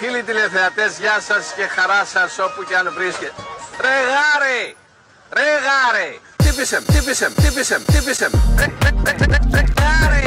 Φίλοι τηλεθεατές, γεια σας και χαρά σας όπου και αν βρίσκεται. Ρε γάρε! Ρε γάρε! Τύπησεμ! Ρε γάρε!